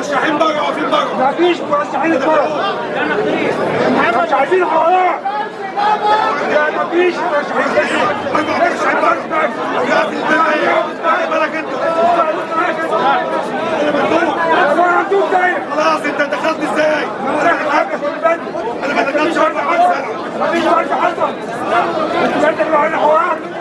مرشحين بره واقفين بره. مفيش مرشحين بره. مش عايزين حوار. مفيش مرشحين بره. يا في البلد بالك انت. خلاص انت دخلت ازاي؟ انا ما دخلتش 4 سنه. مفيش مرشح اصلا. انتوا بتعملوا علينا حوار.